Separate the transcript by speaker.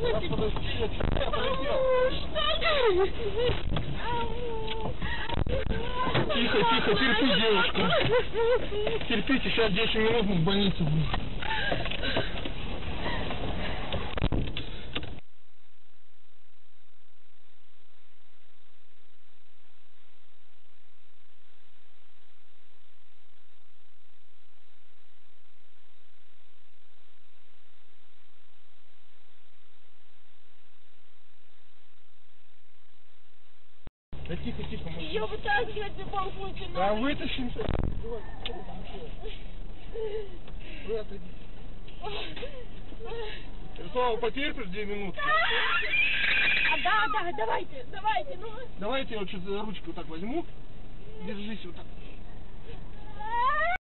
Speaker 1: Сейчас, подожди, я полетел. Тихо, тихо, терпи, девушка. Терпите, сейчас 10 минут мы в больнице будем. Да тихо, тихо.
Speaker 2: Ее вытаскивать в любом случае надо.
Speaker 1: Да, вытащимся. Вы отойдите. Слава, потерпишь 2 минуты?
Speaker 2: Да, давайте, ну.
Speaker 1: Давайте я вот сейчас за ручку вот так возьму. Держись вот так.